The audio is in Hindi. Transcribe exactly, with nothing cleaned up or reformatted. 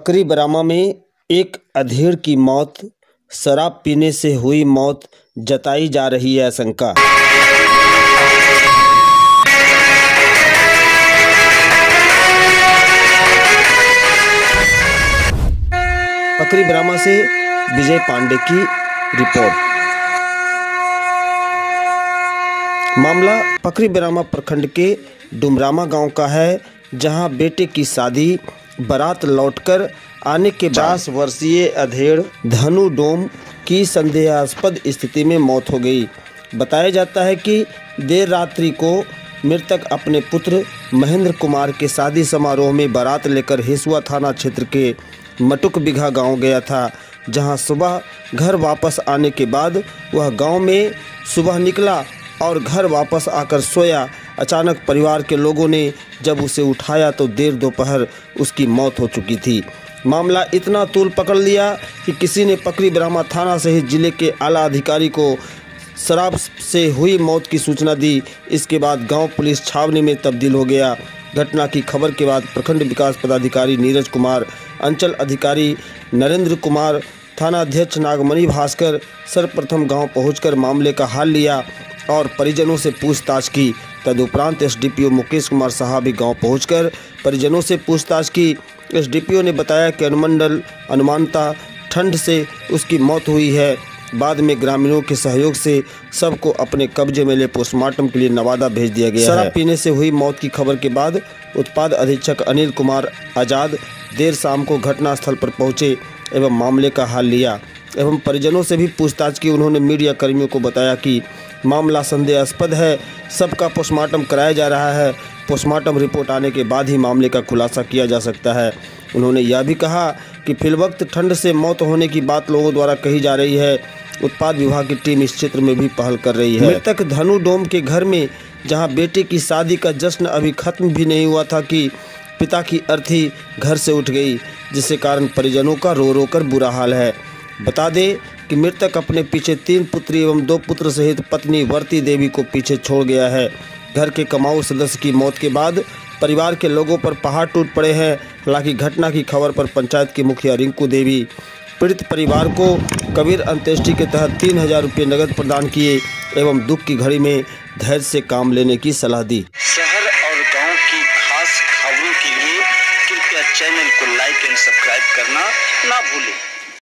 पकरी बरामा में एक अधेड़ की मौत, शराब पीने से हुई मौत, जताई जा रही है आशंका। पकरी बरामा से विजय पांडे की रिपोर्ट। मामला पकरी बरामा प्रखंड के डुमरामा गांव का है, जहां बेटे की शादी बारात लौटकर आने के बाद पचास वर्षीय अधेड़ धनु डोम की संदेहास्पद स्थिति में मौत हो गई। बताया जाता है कि देर रात्रि को मृतक अपने पुत्र महेंद्र कुमार के शादी समारोह में बारात लेकर हिसुआ थाना क्षेत्र के मटुक बिघा गांव गया था, जहां सुबह घर वापस आने के बाद वह गांव में सुबह निकला और घर वापस आकर सोया। अचानक परिवार के लोगों ने जब उसे उठाया तो देर दोपहर उसकी मौत हो चुकी थी। मामला इतना तूल पकड़ लिया कि किसी ने पकरी बरामा थाना सहित जिले के आला अधिकारी को शराब से हुई मौत की सूचना दी। इसके बाद गांव पुलिस छावनी में तब्दील हो गया। घटना की खबर के बाद प्रखंड विकास पदाधिकारी नीरज कुमार, अंचल अधिकारी नरेंद्र कुमार, थाना अध्यक्ष नागमणि भास्कर सर्वप्रथम गांव पहुंचकर मामले का हाल लिया और परिजनों से पूछताछ की। तदुपरांत एसडीपीओ मुकेश कुमार साहब भी गांव पहुंचकर परिजनों से पूछताछ की। एसडीपीओ ने बताया कि अनुमंडल अनुमानता ठंड से उसकी मौत हुई है। बाद में ग्रामीणों के सहयोग से सबको अपने कब्जे में ले पोस्टमार्टम के लिए नवादा भेज दिया गया है। शराब पीने से हुई मौत की खबर के बाद उत्पाद अधीक्षक अनिल कुमार आजाद देर शाम को घटनास्थल पर पहुंचे एवं मामले का हाल लिया एवं परिजनों से भी पूछताछ की। उन्होंने मीडिया कर्मियों को बताया कि मामला संदेहास्पद है, सबका पोस्टमार्टम कराया जा रहा है। पोस्टमार्टम रिपोर्ट आने के बाद ही मामले का खुलासा किया जा सकता है। उन्होंने यह भी कहा कि फिलवक्त ठंड से मौत होने की बात लोगों द्वारा कही जा रही है। उत्पाद विभाग की टीम इस क्षेत्र में भी पहल कर रही है। मृतक धनु डोम के घर में, जहां बेटे की शादी का जश्न अभी खत्म भी नहीं हुआ था कि पिता की अर्थी घर से उठ गई, जिसके कारण परिजनों का रो रो कर बुरा हाल है। बता दें कि मृतक अपने पीछे तीन पुत्री एवं दो पुत्र सहित पत्नी वर्ती देवी को पीछे छोड़ गया है। घर के कमाऊ सदस्य की मौत के बाद परिवार के लोगों पर पहाड़ टूट पड़े हैं। हालांकि घटना की खबर पर पंचायत की मुखिया रिंकू देवी पीड़ित परिवार को कबीर अंत्येष्टि के तहत तीन हजार रुपये नगद प्रदान किए एवं दुख की घड़ी में धैर्य से काम लेने की सलाह दी। शहर और गांव की खास खबरों के लिए कृपया चैनल को लाइक एंड सब्सक्राइब करना ना भूलें।